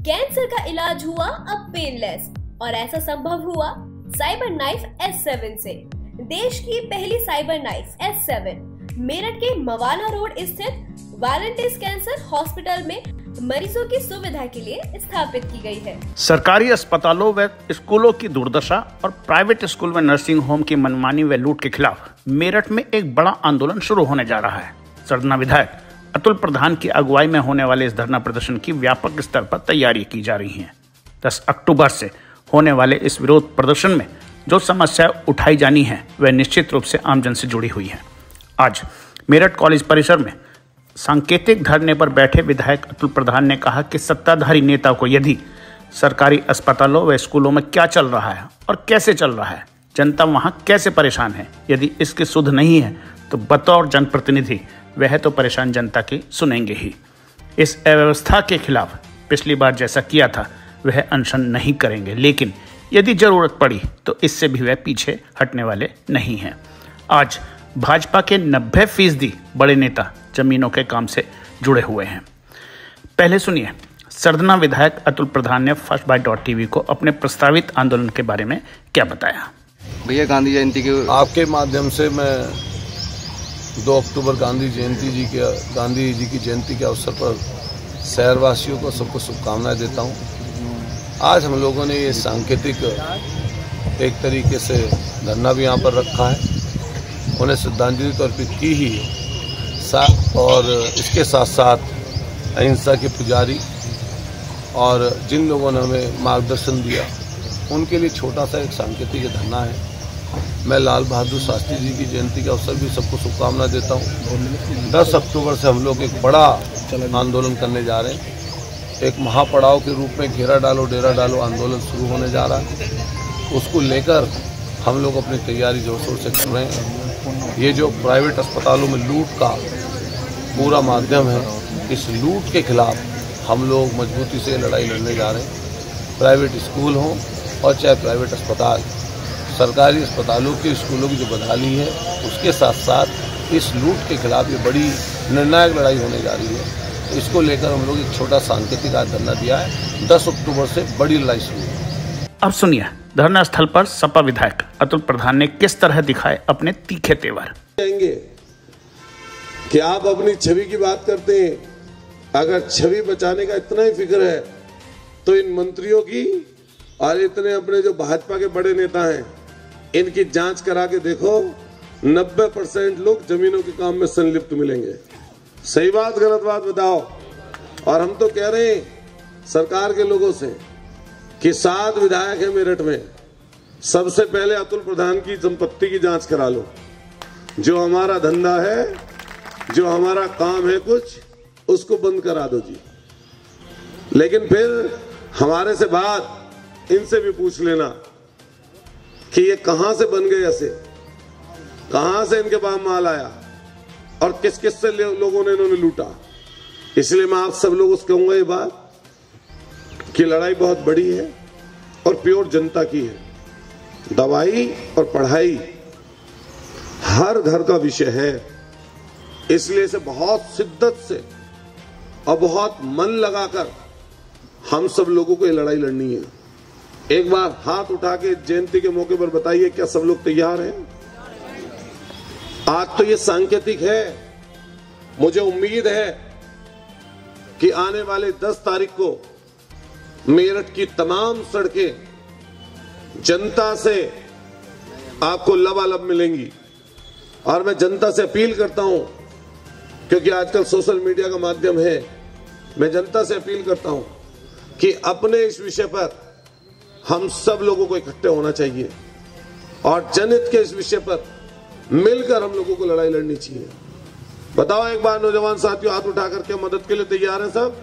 Cancer का इलाज हुआ अब पेनलेस और ऐसा संभव हुआ साइबर नाइफ S7 से। देश की पहली साइबर नाइफ S7 मेरठ के मवाना रोड स्थित वालंटिस कैंसर हॉस्पिटल में मरीजों की सुविधा के लिए स्थापित की गई है। सरकारी अस्पतालों व स्कूलों की दुर्दशा और प्राइवेट स्कूल व नर्सिंग होम की मनमानी व लूट के खिलाफ मेरठ में एक बड़ा आंदोलन शुरू होने जा रहा है। सरना विधायक अतुल प्रधान की अगुवाई में होने वाले इस धरना प्रदर्शन की व्यापक स्तर पर तैयारी की जा रही है। 10 अक्टूबर से होने वाले इस विरोध प्रदर्शन में जो समस्याएं उठाई जानी है वह निश्चित रूप से आमजन से जुड़ी हुई है। आज मेरठ कॉलेज परिसर में सांकेतिक धरने पर बैठे विधायक अतुल प्रधान ने कहा कि सत्ताधारी नेता को यदि सरकारी अस्पतालों व स्कूलों में क्या चल रहा है और कैसे चल रहा है, जनता वहां कैसे परेशान है, यदि इसकी सुध नहीं है तो बतौर जनप्रतिनिधि वह तो परेशान जनता की सुनेंगे ही। इस अव्यवस्था के खिलाफ पिछली बार जैसा किया था वह अनशन नहीं करेंगे, लेकिन यदि जरूरत पड़ी तो इससे भी वह पीछे हटने वाले नहीं हैं। आज भाजपा के 90% बड़े नेता जमीनों के काम से जुड़े हुए हैं। पहले सुनिए सरना विधायक अतुल प्रधान ने फर्स्ट बाइट .tv को अपने प्रस्तावित आंदोलन के बारे में क्या बताया। भैया गांधी जयंती के आपके माध्यम से मैं 2 अक्टूबर गांधी जी की जयंती के अवसर पर शहरवासियों को सबको शुभकामनाएं देता हूं। आज हम लोगों ने ये सांकेतिक एक तरीके से धरना भी यहाँ पर रखा है, उन्हें श्रद्धांजलि तो अर्पित की ही और इसके साथ साथ अहिंसा के पुजारी और जिन लोगों ने हमें मार्गदर्शन दिया उनके लिए छोटा सा एक सांकेतिक धरना है। मैं लाल बहादुर शास्त्री जी की जयंती के अवसर भी सबको शुभकामना देता हूँ। 10 अक्टूबर से हम लोग एक बड़ा आंदोलन करने जा रहे हैं। एक महापड़ाव के रूप में घेरा डालो डेरा डालो आंदोलन शुरू होने जा रहा है। उसको लेकर हम लोग अपनी तैयारी जोर शोर से कर रहे हैं। ये जो प्राइवेट अस्पतालों में लूट का पूरा माध्यम है, इस लूट के खिलाफ हम लोग मजबूती से लड़ाई लड़ने जा रहे हैं। प्राइवेट स्कूल हों और चाहे प्राइवेट अस्पताल, सरकारी अस्पतालों के स्कूलों की जो बदहाली है उसके साथ साथ इस लूट के खिलाफ ये बड़ी निर्णायक लड़ाई होने जा रही है। इसको लेकर हम लोग एक छोटा सांकेतिक आज धरना दिया है। 10 अक्टूबर से बड़ी लड़ाई शुरू है। अब सुनिए धरना स्थल पर सपा विधायक अतुल प्रधान ने किस तरह दिखाए अपने तीखे तेवर। कहेंगे कि आप अपनी छवि की बात करते हैं, अगर छवि बचाने का इतना ही फिक्र है तो इन मंत्रियों की और इतने अपने जो भाजपा के बड़े नेता हैं इनकी जांच करा के देखो, 90% लोग जमीनों के काम में संलिप्त मिलेंगे। सही बात गलत बात बताओ। और हम तो कह रहे हैं सरकार के लोगों से कि 7 विधायक हैं मेरठ में, सबसे पहले अतुल प्रधान की संपत्ति की जांच करा लो। जो हमारा धंधा है, जो हमारा काम है कुछ, उसको बंद करा दो जी। लेकिन फिर हमारे से बात इनसे भी पूछ लेना कि ये कहां से बन गए, ऐसे कहां से इनके पास माल आया और किस किस से लोगों ने इन्होंने लूटा। इसलिए मैं आप सब लोगों से कहूंगा ये बात कि लड़ाई बहुत बड़ी है और प्योर जनता की है। दवाई और पढ़ाई हर घर का विषय है, इसलिए इसे बहुत शिद्दत से और बहुत मन लगाकर हम सब लोगों को ये लड़ाई लड़नी है। एक बार हाथ उठा के जयंती के मौके पर बताइए, क्या सब लोग तैयार हैं? आज तो ये सांकेतिक है। मुझे उम्मीद है कि आने वाले 10 तारीख को मेरठ की तमाम सड़कें जनता से आपको लबालब मिलेंगी। और मैं जनता से अपील करता हूं, क्योंकि आजकल सोशल मीडिया का माध्यम है, मैं जनता से अपील करता हूं कि अपने इस विषय पर हम सब लोगों को इकट्ठे होना चाहिए और जनहित के इस विषय पर मिलकर हम लोगों को लड़ाई लड़नी चाहिए। बताओ एक बार नौजवान साथियों, हाथ उठा करके मदद के लिए तैयार हैं सब?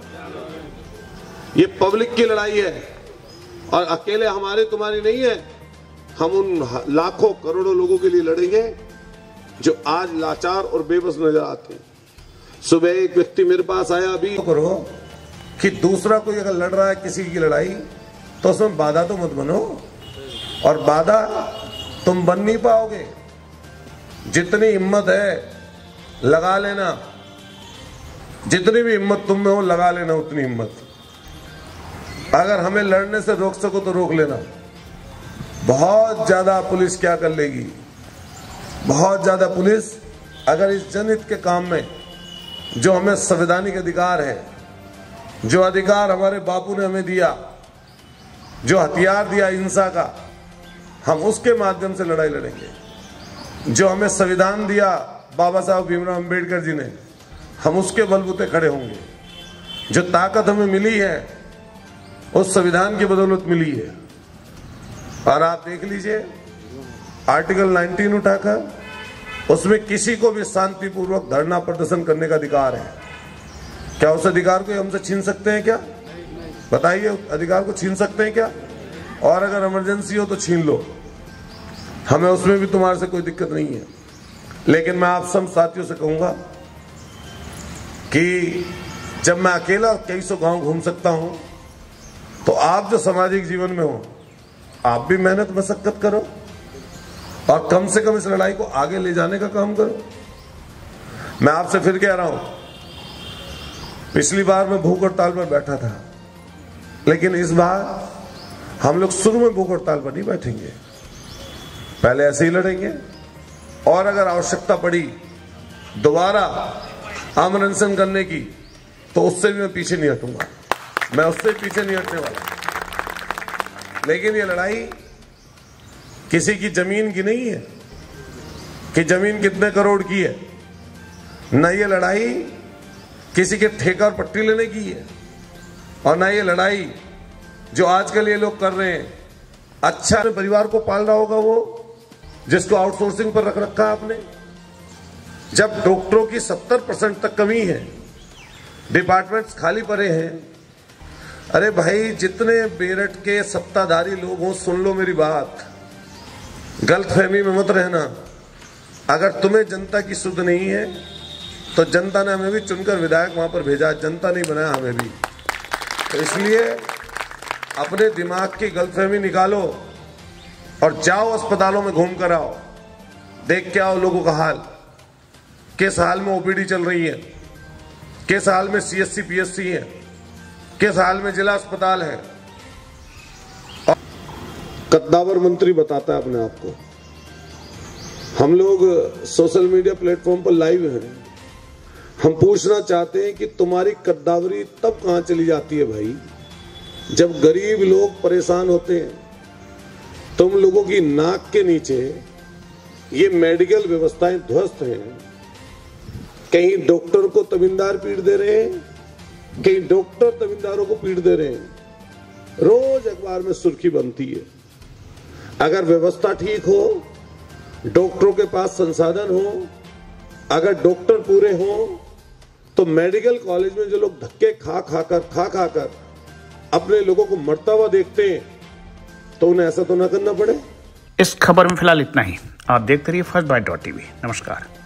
ये पब्लिक की लड़ाई है और अकेले हमारी तुम्हारी नहीं है। हम उन लाखों करोड़ों लोगों के लिए लड़ेंगे जो आज लाचार और बेबस नजर आते हैं। सुबह एक व्यक्ति मेरे पास आया, अभी करो कि दूसरा कोई अगर लड़ रहा है किसी की लड़ाई तो उसमें बाधा तो मत बनो, और बाधा तुम बन नहीं पाओगे। जितनी हिम्मत है लगा लेना, जितनी भी हिम्मत तुम में हो लगा लेना उतनी हिम्मत। अगर हमें लड़ने से रोक सको तो रोक लेना। बहुत ज्यादा पुलिस क्या कर लेगी, बहुत ज्यादा पुलिस अगर इस जनहित के काम में जो हमें संवैधानिक अधिकार है, जो अधिकार हमारे बापू ने हमें दिया, जो हथियार दिया हिंसा का, हम उसके माध्यम से लड़ाई लड़ेंगे। जो हमें संविधान दिया बाबा साहब भीमराव अंबेडकर जी ने, हम उसके बलबूते खड़े होंगे। जो ताकत हमें मिली है उस संविधान की बदौलत मिली है। और आप देख लीजिए आर्टिकल 19 उठाकर, उसमें किसी को भी शांतिपूर्वक धरना प्रदर्शन करने का अधिकार है। क्या उस अधिकार को हमसे छीन सकते हैं क्या? बताइए, अधिकार को छीन सकते हैं क्या? और अगर इमरजेंसी हो तो छीन लो, हमें उसमें भी तुम्हारे से कोई दिक्कत नहीं है। लेकिन मैं आप सब साथियों से कहूंगा कि जब मैं अकेला कई सौ गांव घूम सकता हूं, तो आप जो सामाजिक जीवन में हो, आप भी मेहनत मशक्कत करो और कम से कम इस लड़ाई को आगे ले जाने का काम करो। मैं आपसे फिर कह रहा हूं, पिछली बार मैं भूख हड़ताल पर बैठा था, लेकिन इस बार हम लोग शुरू में भूख हड़ताल पर नहीं बैठेंगे, पहले ऐसे ही लड़ेंगे। और अगर आवश्यकता पड़ी दोबारा आमरण अनशन करने की, तो उससे भी मैं पीछे नहीं हटूंगा, मैं उससे पीछे नहीं हटने वाला। लेकिन ये लड़ाई किसी की जमीन की नहीं है कि जमीन कितने करोड़ की है, न ये लड़ाई किसी के ठेका और पट्टी लेने की है, और न ये लड़ाई जो आजकल ये लोग कर रहे हैं। अच्छा परिवार को पाल रहा होगा वो जिसको आउटसोर्सिंग पर रख रखा है आपने। जब डॉक्टरों की 70% तक कमी है, डिपार्टमेंट्स खाली पड़े हैं। अरे भाई, जितने मेरठ के सत्ताधारी लोग हों, सुन लो मेरी बात, गलतफहमी में मत रहना। अगर तुम्हें जनता की सुध नहीं है तो जनता ने हमें भी चुनकर विधायक वहां पर भेजा, जनता नहीं बनाया हमें भी। तो इसलिए अपने दिमाग की गलतफहमी निकालो और जाओ अस्पतालों में घूम कर आओ, देख के आओ लोगों का हाल, किस हाल में ओपीडी चल रही है, किस हाल में सीएससी पीएससी है, किस हाल में जिला अस्पताल है। कद्दावर मंत्री बताता है अपने आप को। हम लोग सोशल मीडिया प्लेटफॉर्म पर लाइव हैं, हम पूछना चाहते हैं कि तुम्हारी कद्दावरी तब कहां चली जाती है भाई, जब गरीब लोग परेशान होते हैं। तुम लोगों की नाक के नीचे ये मेडिकल व्यवस्थाएं ध्वस्त हैं। कहीं डॉक्टर को तबींदार पीट दे रहे हैं, कहीं डॉक्टर तबींदारों को पीट दे रहे हैं। रोज अखबार में सुर्खी बनती है। अगर व्यवस्था ठीक हो, डॉक्टरों के पास संसाधन हो, अगर डॉक्टर पूरे हो, तो मेडिकल कॉलेज में जो लोग धक्के खा खाकर अपने लोगों को मरता हुआ देखते हैं, तो उन्हें ऐसा तो ना करना पड़े। इस खबर में फिलहाल इतना ही। आप देखते रहिए फर्स्ट बाइट.tv। नमस्कार।